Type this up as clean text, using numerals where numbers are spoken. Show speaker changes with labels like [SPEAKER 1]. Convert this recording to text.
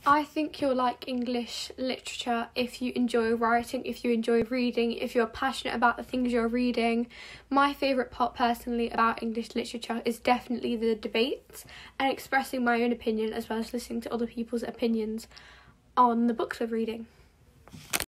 [SPEAKER 1] I think you'll like English literature if you enjoy writing, if you enjoy reading, if you're passionate about the things you're reading. My favourite part personally about English literature is definitely the debates and expressing my own opinion, as well as listening to other people's opinions on the books we're reading.